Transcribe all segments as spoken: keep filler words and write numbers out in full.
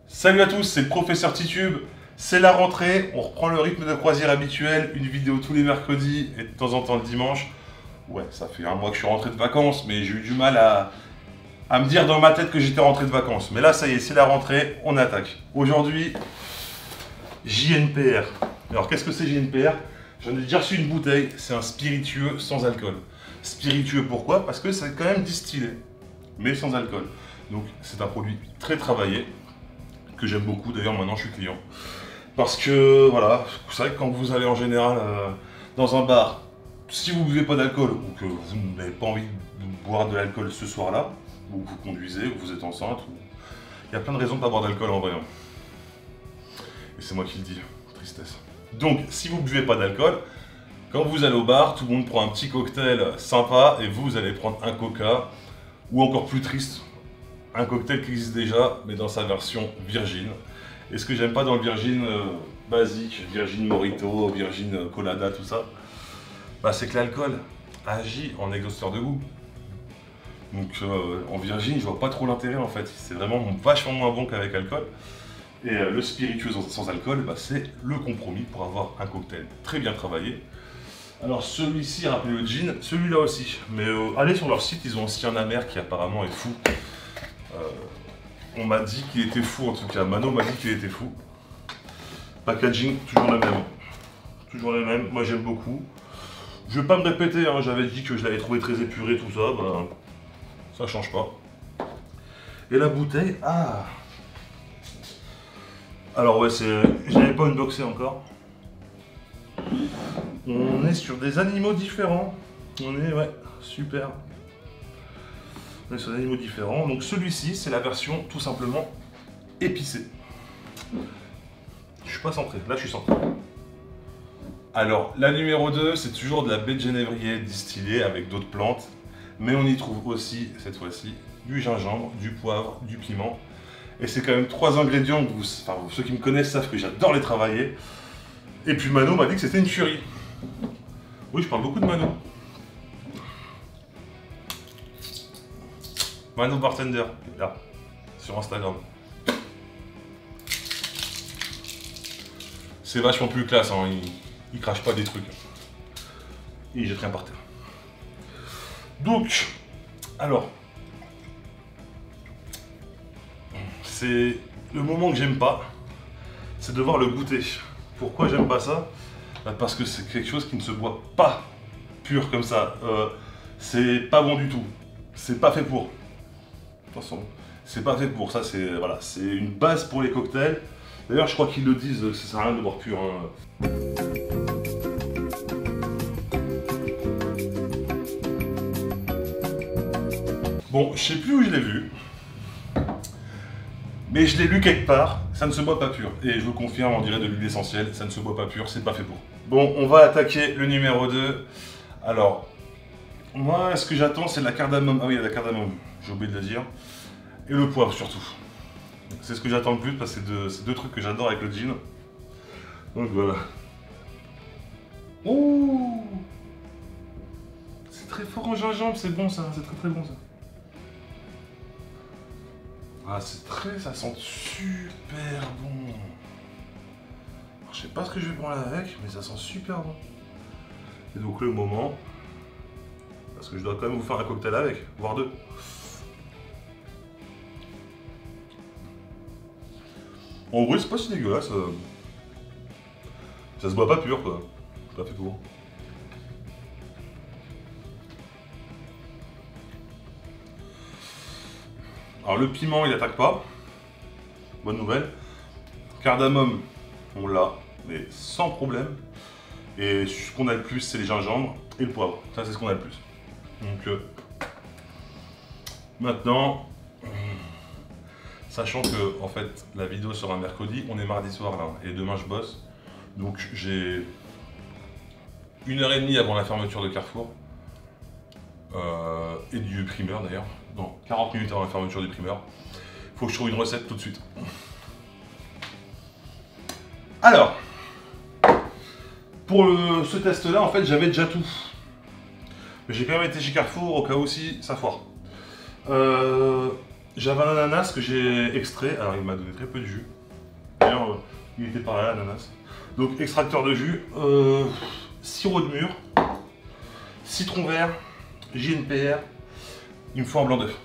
Salut à tous, c'est le professeur Titube. C'est la rentrée, on reprend le rythme de croisière habituel, une vidéo tous les mercredis et de temps en temps le dimanche. Ouais, ça fait un mois que je suis rentré de vacances, mais j'ai eu du mal à, à me dire dans ma tête que j'étais rentré de vacances. Mais là, ça y est, c'est la rentrée, on attaque. Aujourd'hui, J N P R. Alors, qu'est-ce que c'est J N P R? J'en ai déjà reçu une bouteille, c'est un spiritueux sans alcool. Spiritueux pourquoi? Parce que c'est quand même distillé, mais sans alcool. Donc, c'est un produit très travaillé, que j'aime beaucoup, d'ailleurs maintenant je suis client. Parce que, voilà, vous savez que quand vous allez en général euh, dans un bar, si vous ne buvez pas d'alcool, ou que vous n'avez pas envie de boire de l'alcool ce soir-là, ou que vous conduisez, ou que vous êtes enceinte, ou... il y a plein de raisons de ne pas boire d'alcool en vrai. Et c'est moi qui le dis, tristesse. Donc, si vous ne buvez pas d'alcool, quand vous allez au bar, tout le monde prend un petit cocktail sympa, et vous, vous allez prendre un coca, ou encore plus triste, un cocktail qui existe déjà, mais dans sa version Virgin. Et ce que j'aime pas dans le Virgin euh, basique, Virgin Morito, Virgin euh, Colada, tout ça, bah, c'est que l'alcool agit en exhausteur de goût. Donc euh, en Virgin, je vois pas trop l'intérêt en fait. C'est vraiment vachement moins bon qu'avec alcool. Et euh, le spiritueux sans, sans alcool, bah, c'est le compromis pour avoir un cocktail très bien travaillé. Alors celui-ci rappelle le gin, celui-là aussi. Mais euh, allez sur leur site, ils ont aussi un amer qui apparemment est fou. Euh, on m'a dit qu'il était fou en tout cas, Mano m'a dit qu'il était fou. Packaging, toujours le même. Toujours le même, moi j'aime beaucoup. Je vais pas me répéter, hein, j'avais dit que je l'avais trouvé très épuré, tout ça, bah, ça change pas. Et la bouteille, ah alors ouais, c'est, je l'avais pas unboxé encore. On est sur des animaux différents. On est, ouais, super. On est sur des animaux différents. Donc celui-ci, c'est la version tout simplement épicée. Je suis pas centré, là je suis centré. Alors, la numéro deux, c'est toujours de la baie de genévrier distillée avec d'autres plantes. Mais on y trouve aussi, cette fois-ci, du gingembre, du poivre, du piment. Et c'est quand même trois ingrédients que vous, enfin, ceux qui me connaissent savent que j'adore les travailler. Et puis Mano m'a dit que c'était une tuerie. Oui, je parle beaucoup de Mano. Mano Bartender, là, sur Instagram. C'est vachement plus classe, hein. il, il crache pas des trucs. Il jette rien par terre. Donc, alors, c'est le moment que j'aime pas, c'est de voir le goûter. Pourquoi j'aime pas ça? Parce que c'est quelque chose qui ne se boit pas pur comme ça. Euh, c'est pas bon du tout. C'est pas fait pour. Attention, c'est pas fait pour ça. C'est voilà, c'est une base pour les cocktails. D'ailleurs, je crois qu'ils le disent, ça sert à rien de boire pur. Hein. Bon, je sais plus où je l'ai vu. Mais je l'ai lu quelque part, ça ne se boit pas pur. Et je vous confirme, on dirait de l'huile essentielle, ça ne se boit pas pur, c'est pas fait pour. Bon, on va attaquer le numéro deux. Alors, moi, ce que j'attends, c'est la cardamome. Ah oui, la cardamome, j'ai oublié de le dire. Et le poivre, surtout. C'est ce que j'attends le plus, parce que c'est deux, deux trucs que j'adore avec le gin. Donc voilà. Ouh! C'est très fort en gingembre, c'est bon ça, c'est très très bon ça. Ah, c'est très, ça sent super bon. Alors, je sais pas ce que je vais prendre avec, mais ça sent super bon. Et donc le moment, parce que je dois quand même vous faire un cocktail avec, voire deux. En vrai, c'est pas si dégueulasse. Euh... Ça se boit pas pur, quoi. C'est pas fait pour. Alors le piment il attaque pas, bonne nouvelle. Cardamome, on l'a, mais sans problème. Et ce qu'on a le plus c'est les gingembres et le poivre, ça c'est ce qu'on a le plus. Donc euh, maintenant, sachant que en fait la vidéo sera mercredi, on est mardi soir là, et demain je bosse. Donc j'ai une heure et demie avant la fermeture de Carrefour. Euh, et du primeur d'ailleurs, dans quarante minutes avant la fermeture du primeur. Il faut que je trouve une recette tout de suite. Alors, pour le, ce test là, en fait j'avais déjà tout. Mais j'ai quand même été chez Carrefour au cas où si ça foire. Euh, j'avais un ananas que j'ai extrait. Alors il m'a donné très peu de jus. D'ailleurs, euh, il était par là l'ananas. Donc extracteur de jus, euh, sirop de mûre, citron vert, J N P R. Il me faut un blanc d'œuf.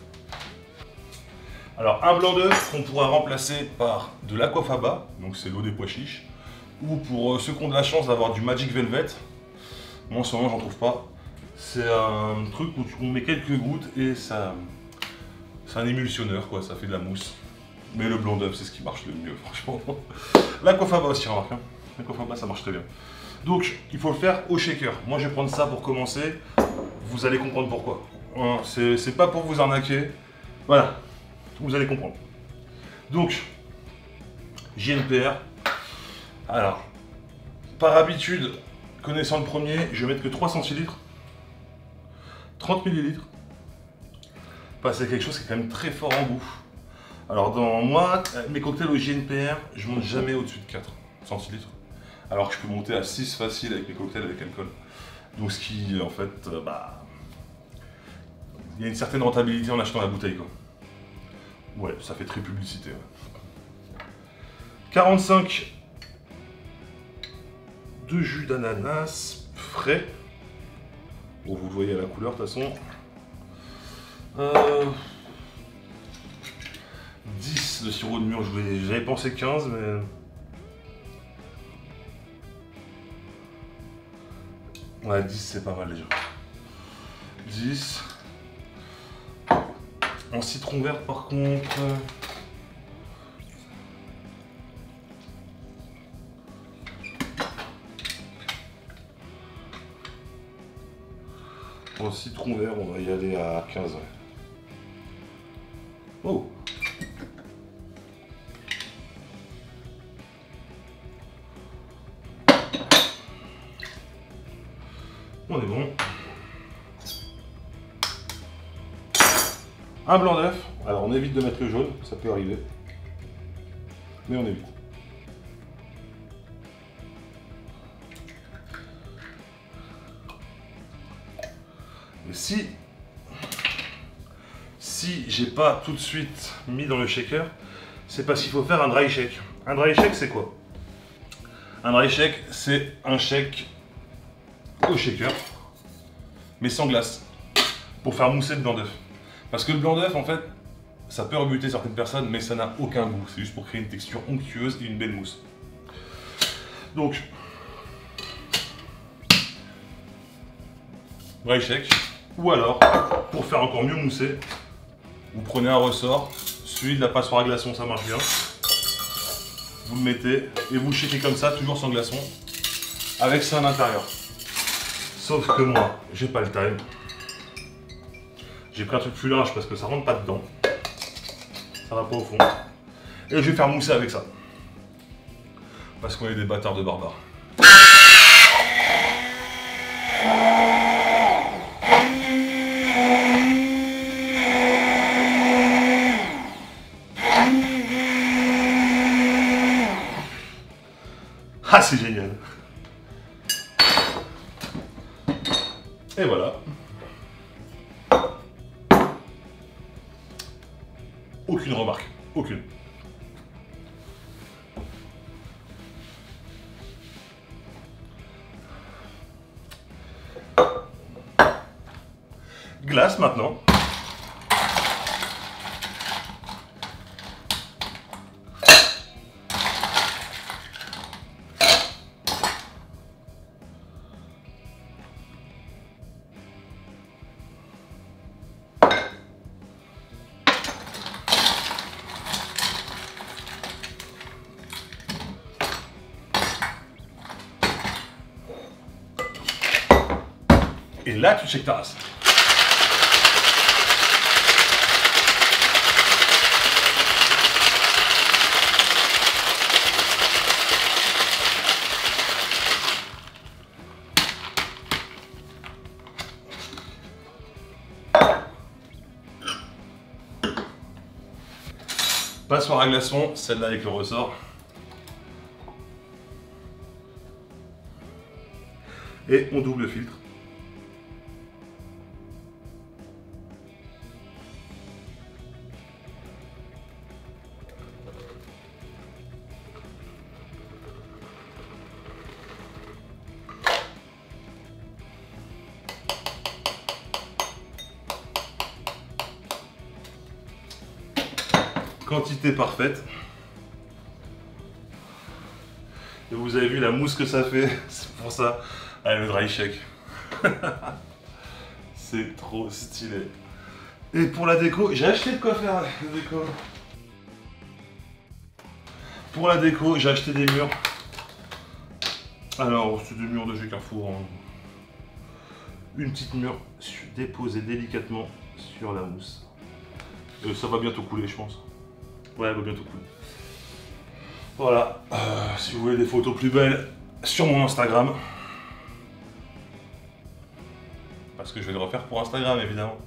Alors un blanc d'œuf qu'on pourra remplacer par de l'aquafaba, donc c'est l'eau des pois chiches, ou pour euh, ceux qui ont de la chance d'avoir du Magic Velvet. Moi en ce moment j'en trouve pas. C'est un truc où on met quelques gouttes et ça, c'est un émulsionneur quoi, ça fait de la mousse. Mais le blanc d'œuf c'est ce qui marche le mieux franchement. L'aquafaba aussi remarque, hein. L'aquafaba ça marche très bien. Donc il faut le faire au shaker. Moi je vais prendre ça pour commencer. Vous allez comprendre pourquoi. Hein, c'est pas pour vous arnaquer. Voilà, vous allez comprendre. Donc J N P R. Alors, par habitude, connaissant le premier, je vais mettre que trois centilitres. trente millilitres. Parce que c'est quelque chose qui est quand même très fort en goût. Alors dans moi, mes cocktails au J N P R, je monte jamais au-dessus de quatre centilitres. Alors que je peux monter à six facile avec mes cocktails avec alcool. Donc ce qui, en fait, euh, bah... il y a une certaine rentabilité en achetant la bouteille, quoi. Ouais, ça fait très publicité. Ouais. quarante-cinq de jus d'ananas frais. Bon, vous le voyez à la couleur, de toute façon. Euh... dix de sirop de mûre, j'avais pensé quinze, mais... Ouais, dix c'est pas mal déjà. dix. En citron vert par contre... En citron vert, on va y aller à quinze. Ouais. Oh! On est bon. Un blanc d'œuf. Alors on évite de mettre le jaune, ça peut arriver. Mais on évite. Et si, si j'ai pas tout de suite mis dans le shaker, c'est parce qu'il faut faire un dry shake. Un dry shake c'est quoi? Un dry shake c'est un shake au shaker, mais sans glace, pour faire mousser le blanc d'œuf. Parce que le blanc d'œuf en fait, ça peut rebuter certaines personnes, mais ça n'a aucun goût. C'est juste pour créer une texture onctueuse et une belle mousse. Donc, dry shake. Ou alors, pour faire encore mieux mousser, vous prenez un ressort, celui de la passoire à glaçons, ça marche bien. Vous le mettez et vous le shakez comme ça, toujours sans glaçons, avec ça à l'intérieur. Sauf que moi, j'ai pas le time. J'ai pris un truc plus large parce que ça rentre pas dedans. Ça va pas au fond. Et je vais faire mousser avec ça. Parce qu'on est des bâtards de barbares. Ah, c'est génial. Et voilà. Aucune remarque. Aucune. Glace maintenant. Et là, tu checkes ta race. Passoire à glaçons, celle-là avec le ressort. Et on double filtre. quantité parfaite. Et vous avez vu la mousse que ça fait, c'est pour ça. Allez, le dry shake. C'est trop stylé. Et pour la déco, j'ai acheté de quoi faire la déco. Pour la déco, j'ai acheté des murs. Alors, c'est des murs de chez Carrefour. Hein. Une petite mur déposée délicatement sur la mousse. Et ça va bientôt couler, je pense. Ouais, elle va bientôt couler. Voilà. Euh, si vous voulez des photos plus belles, sur mon Instagram. Parce que je vais le refaire pour Instagram, évidemment.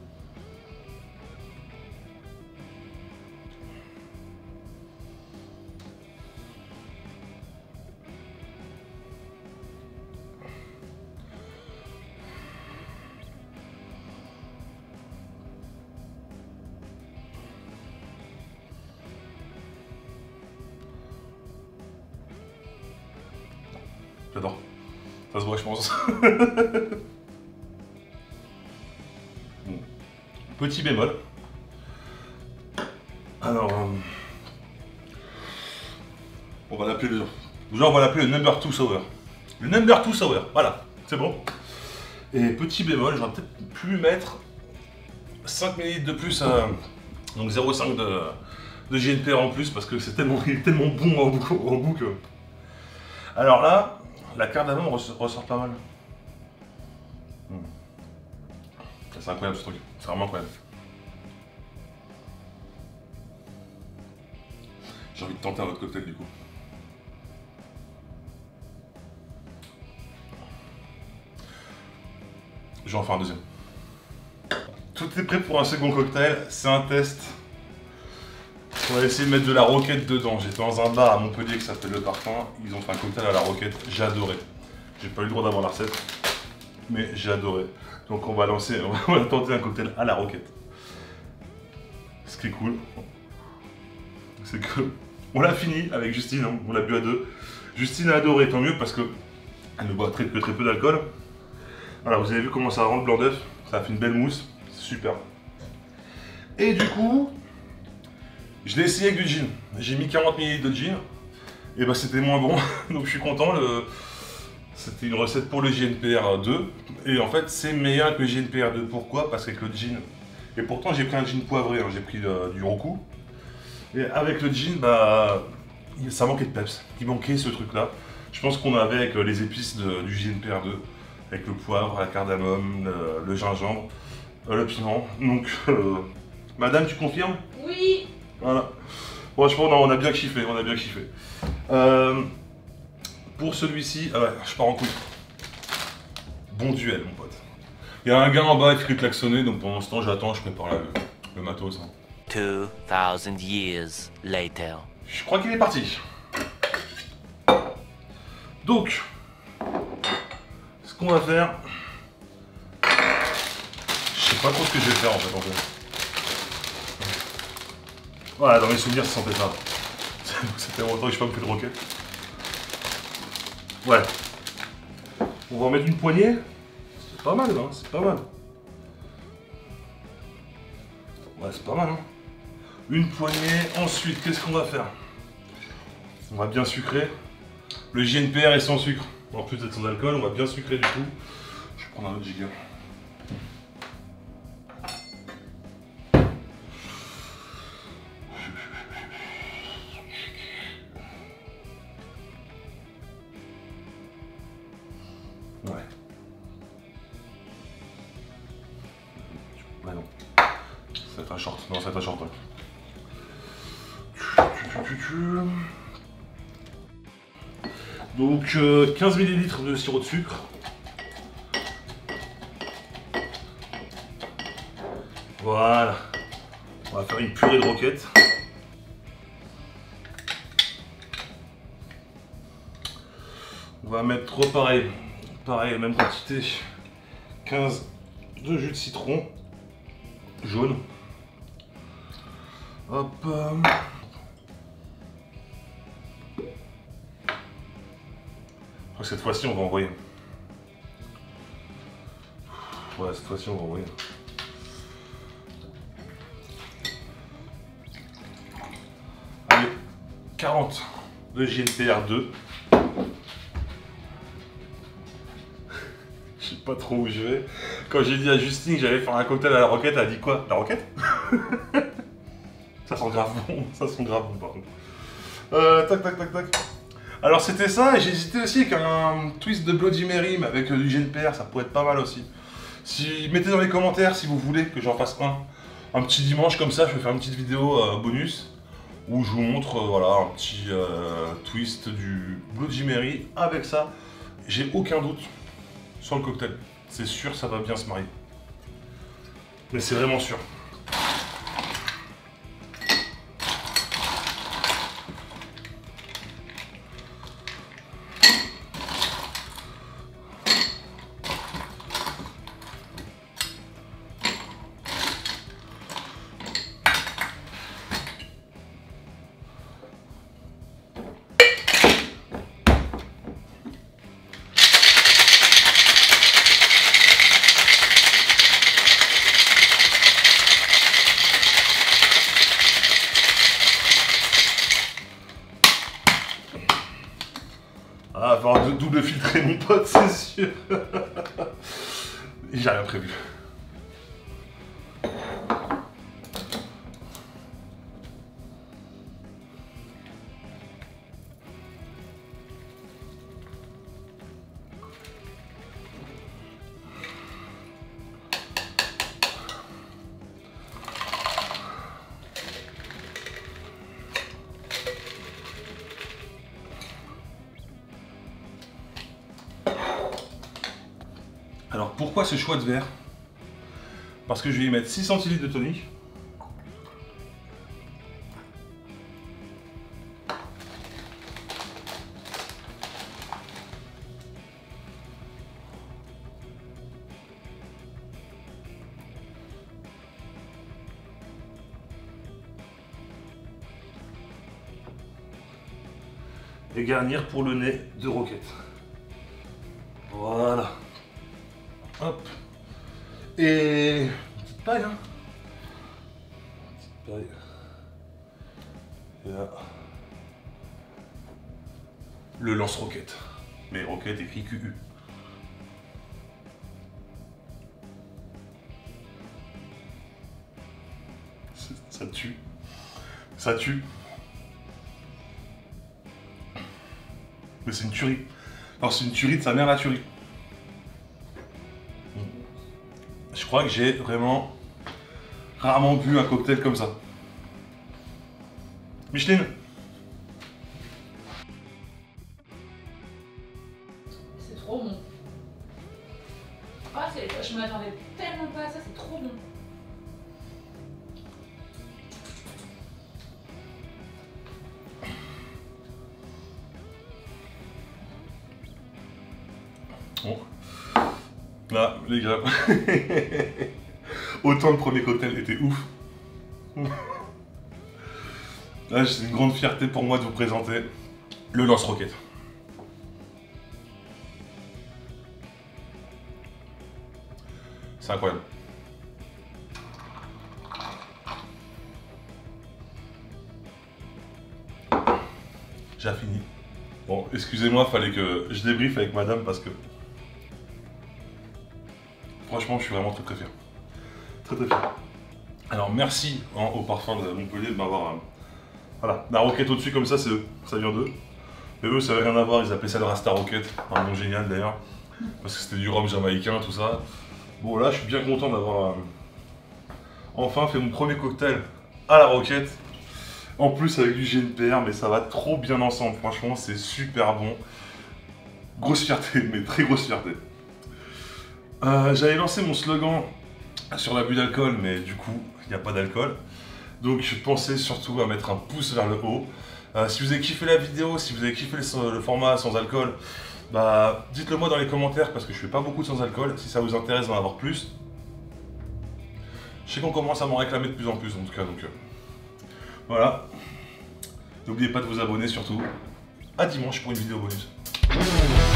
J'adore. Ça se voit, je pense. Bon. Petit bémol. Alors, euh, on va l'appeler le... Déjà, on va l'appeler le number two sour. Le number two sour, voilà, c'est bon. Et petit bémol, j'aurais peut-être pu mettre cinq millilitres de plus, euh, donc zéro virgule cinq de, de G N P R en plus, parce que c'est tellement, tellement bon en goût, en goût que... Alors là, la cardamome ressort, ressort pas mal. Mmh. C'est incroyable ce truc, c'est vraiment incroyable. J'ai envie de tenter un autre cocktail du coup. Je vais en faire un deuxième. Tout est prêt pour un second cocktail, c'est un test. On va essayer de mettre de la roquette dedans. J'étais dans un bar à Montpellier qui s'appelle Le Parfum. Ils ont fait un cocktail à la roquette. J'ai adoré. J'ai pas eu le droit d'avoir la recette, mais j'ai adoré. Donc on va lancer, on va tenter un cocktail à la roquette. Ce qui est cool, c'est que on l'a fini avec Justine. Hein. On l'a bu à deux. Justine a adoré, tant mieux parce que elle ne boit très peu, très peu d'alcool. Voilà, vous avez vu comment ça rend le blanc d'œuf. Ça a fait une belle mousse. C'est super. Et du coup, je l'ai essayé avec du gin. J'ai mis quarante millilitres de gin. Et bah c'était moins bon. Donc je suis content. Le... C'était une recette pour le G N P R deux. Et en fait c'est meilleur que le G N P R deux. Pourquoi? Parce qu'avec le gin. Et pourtant j'ai pris un gin poivré. Hein. J'ai pris euh, du Roku. Et avec le gin, bah ça manquait de peps. Il manquait ce truc là. Je pense qu'on avait avec les épices de, du G N P R deux. Avec le poivre, la cardamome, le, le gingembre, euh, le piment. Donc, euh, madame, tu confirmes? Oui. Voilà. Franchement, non, on a bien kiffé, on a bien kiffé. Euh, pour celui-ci, ah ouais, je pars en couille. Bon duel, mon pote. Il y a un gars en bas qui fait klaxonner, donc pendant ce temps, j'attends, je prépare le, le matos. Hein. two thousand years later. Je crois qu'il est parti. Donc, ce qu'on va faire, je sais pas trop ce que je vais faire en fait. En fait. Voilà, dans mes souvenirs, ça sentait ça. Ça fait longtemps que je n'ai pas fait de roquette. Ouais. On va en mettre une poignée. C'est pas mal, hein, c'est pas mal. Ouais, c'est pas mal, hein. Une poignée. Ensuite, qu'est-ce qu'on va faire? On va bien sucrer. Le G N P R est sans sucre. En plus d'être sans alcool, on va bien sucrer du coup. Je vais prendre un autre giga. Ouais. Ouais non. Ça va être un short. Non, ça va être un short. Ouais. Donc euh, quinze millilitres de sirop de sucre. Voilà. On va faire une purée de roquette. On va mettre pareil, pareil, même quantité. quinze de jus de citron jaune. Hop. Cette fois-ci, on va envoyer. Ouais, cette fois-ci, on va envoyer. quarante de J N P R deux. Je sais pas trop où je vais. Quand j'ai dit à Justine que j'allais faire un cocktail à la roquette, elle a dit quoi? La roquette? Ça sent grave bon, ça sent grave bon par contre. Euh, tac tac tac tac. Alors c'était ça, et j'ai hésité aussi avec un twist de Bloody Mary, mais avec du J N P R, ça pourrait être pas mal aussi. Si, mettez dans les commentaires si vous voulez que j'en fasse un. Un petit dimanche comme ça, je vais faire une petite vidéo euh, bonus, où je vous montre euh, voilà, un petit euh, twist du Bloody Mary avec ça. J'ai aucun doute sur le cocktail. C'est sûr, ça va bien se marier. Mais c'est vraiment sûr. Ah, il va falloir double filtrer mon pote, c'est sûr. J'ai rien prévu. Alors pourquoi ce choix de verre? Parce que je vais y mettre six centilitres de tonique. Et garnir pour le nez de roquette. Voilà. Hop. Et une petite paille, hein. Petite paille. Et là. Le lance-roquette. Mais roquette écrit Q U. Ça tue. Ça tue. Mais c'est une tuerie. Alors c'est une tuerie de sa mère la tuerie. Je crois que j'ai vraiment rarement bu un cocktail comme ça. Micheline? C'est trop bon. Ah, je m'attendais tellement pas à ça, c'est trop bon. Bon. Là, les gars, autant le premier cocktail était ouf. Là, c'est une grande fierté pour moi de vous présenter le lance-roquette. C'est incroyable. J'ai fini. Bon, excusez-moi, fallait que je débriefe avec madame parce que... Franchement, je suis vraiment très très fier. Très très fier. Alors, merci hein, au parfum de Montpellier de m'avoir... Euh, voilà, la roquette au-dessus comme ça, c'est eux. Ça vient d'eux. Mais eux, ça n'avait rien à voir, ils appelaient ça le Rasta Rocket. Un nom génial d'ailleurs. Parce que c'était du rhum jamaïcain, tout ça. Bon, là, je suis bien content d'avoir... Euh, enfin fait mon premier cocktail à la roquette. En plus avec du J N P R, mais ça va trop bien ensemble. Franchement, c'est super bon. Grosse fierté, mais très grosse fierté. Euh, J'avais lancé mon slogan sur l'abus d'alcool, mais du coup, il n'y a pas d'alcool. Donc je pensais surtout à mettre un pouce vers le haut. Euh, si vous avez kiffé la vidéo, si vous avez kiffé le, le format sans alcool, bah dites-le moi dans les commentaires parce que je fais pas beaucoup de sans alcool. Si ça vous intéresse d'en avoir plus, je sais qu'on commence à m'en réclamer de plus en plus en tout cas. Donc euh, voilà. N'oubliez pas de vous abonner surtout. À dimanche pour une vidéo bonus.